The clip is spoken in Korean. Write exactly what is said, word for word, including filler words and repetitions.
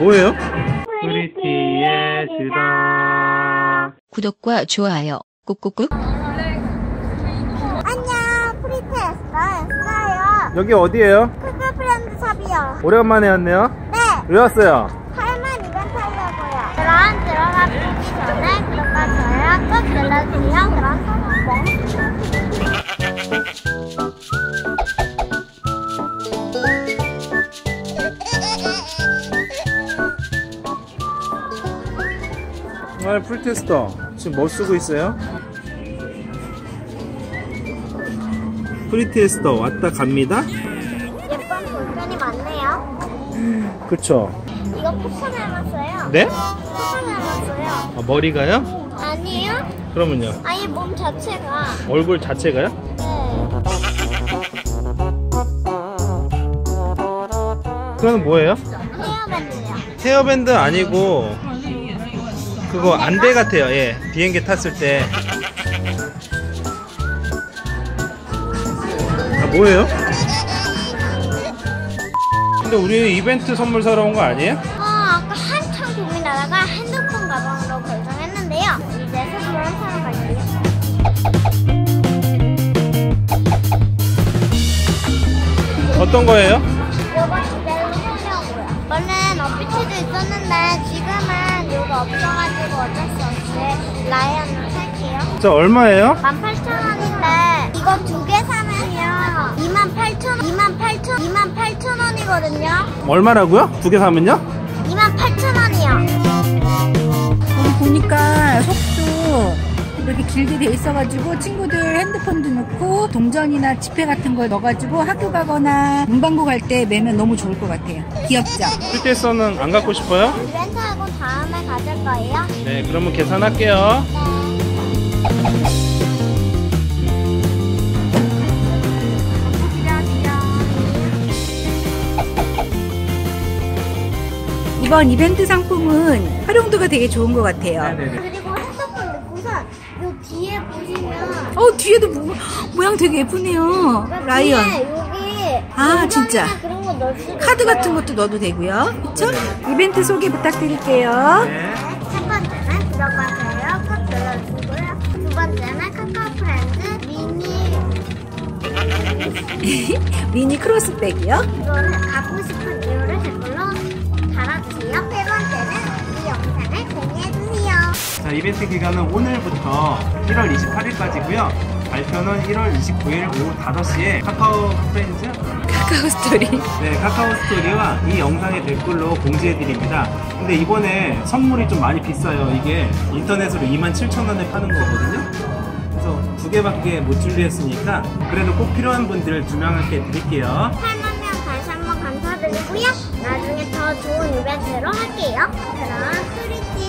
뭐예요? 프리티의 주다. 구독과 좋아요 꾹꾹꾹. 안녕, 프리티에스다 에스다예요. 여기 어디예요? 카카오프렌드 샵이요. 오랜만에 왔네요. 네, 왜 왔어요? 팔만 이벤트 하려고요. 그럼 들어가 보기 전에 구독과 좋아요 꼭 눌러주세요. 그럼 정말 프리테스터 지금 뭐 쓰고 있어요? 프리테스터 왔다 갑니다. 예쁜 볼펜이 많네요. 그쵸? 이거 포카 닮았어요. 네? 포카 닮았어요. 아, 머리가요? 아니요? 그러면요? 아예 몸 자체가. 얼굴 자체가요? 네. 그건 뭐예요? 헤어밴드요. 헤어밴드 아니고 그거 안대 같아요. 예, 비행기 탔을 때. 아, 뭐예요? 근데 우리 이벤트 선물 사러 온 거 아니에요? 어, 아까 한참 고민하다가 핸드폰 가방으로 결정했는데요. 이제 선물 사러 갈게요. 어떤 거예요? 요거 이대로 사려고요. 원래는 어피치도 있었는데 지금은 요거 없어가지고 어쩔 수 없이 라이언을 살게요. 저 얼마예요? 만 팔천 원인데 이거 두 개 사면요 이만 팔천 원, 이만 팔천 원, 이만 팔천 원이거든요. 얼마라고요? 두 개 사면요? 이만 팔천 원이요. 여기 보니까 속도 이렇게 길게 돼 있어가지고 친구들 핸드폰도 넣고 동전이나 지폐 같은 거 넣어가지고 학교 가거나 문방구 갈 때 매면 너무 좋을 것 같아요. 귀엽죠? 프리테스터는 안 갖고 싶어요? 이벤트하고 다음에 가질 거예요. 네, 그러면 계산할게요. 이번 이벤트 상품은 활용도가 되게 좋은 것 같아요. 네네네. 그리고 핸드폰 넣고선 요 뒤에 보시면 어, 뒤에도 모, 모양 되게 예쁘네요. 라이언. 뒤에 여기 아, 진짜. 그런 거 넣을 수 카드 있어요. 같은 것도 넣어도 되고요. 그쵸? 이벤트 소개 부탁드릴게요. 네. 첫 번째는 들어가세요. 꼭 눌러주고요. 두 번째는 카카오 프렌즈 미니 미니 크로스백이요. 이거는 갖고 싶은 이유를 댓글로 달아주세요. 세 번째는 이 영상을 공유해주세요. 자, 이벤트 기간은 오늘부터 일월 이십팔일까지고요. 발표는 일월 이십구일 오후 다섯 시에 카카오 프렌즈 카카오 스토리. 네, 카카오 스토리와 이 영상의 댓글로 공지해드립니다. 근데 이번에 선물이 좀 많이 비싸요. 이게 인터넷으로 이만 칠천 원에 파는 거거든요. 그래서 두 개밖에 못 준비했으니까 그래도 꼭 필요한 분들 두 명한테 드릴게요. 팔만 명 다시 한번 감사드리고요. 나중에 더 좋은 이벤트로 할게요. 그럼 프리티